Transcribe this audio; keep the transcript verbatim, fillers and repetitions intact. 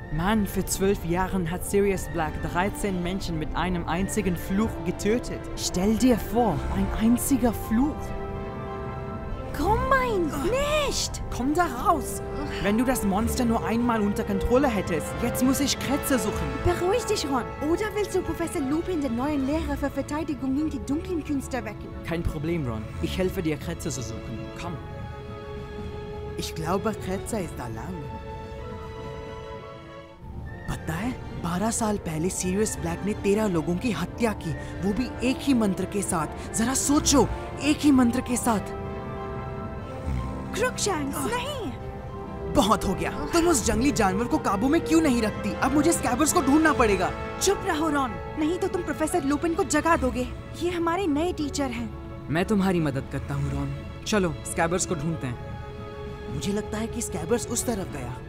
Mann, für zwölf Jahren hat Sirius Black dreizehn Menschen mit einem einzigen Fluch getötet. Stell dir vor, ein einziger Fluch. Carmine, nicht! Komm da raus! Wenn du das Monster nur einmal unter Kontrolle hättest. Jetzt muss ich Krätze suchen. Beruhig dich, Ron. Oder willst du Professor Lupin, den neuen Lehrer für Verteidigung gegen die dunklen Künste, wecken? Kein Problem, Ron. Ich helfe dir, Krätze zu suchen. Komm. Ich glaube, Krätze ist da lang. पता है बारह साल पहले Sirius Black ने तेरह लोगों की हत्या की, वो भी एक ही मंत्र के साथ। जरा सोचो, एक ही मंत्र के साथ। क्रुकशैंक्स, नहीं। बहुत हो गया। तुम उस जंगली जानवर को काबू में क्यों नहीं रखती? अब मुझे स्कैबर्स को ढूंढना पड़ेगा। चुप रहो रॉन, नहीं तो तुम प्रोफेसर लुपिन को जगा दोगे। ये हमारे नए टीचर हैं। मैं तुम्हारी मदद करता हूँ रॉन। चलो स्कैबर्स को ढूंढते हैं। मुझे लगता है कि स्कैबर्स उस तरफ गया।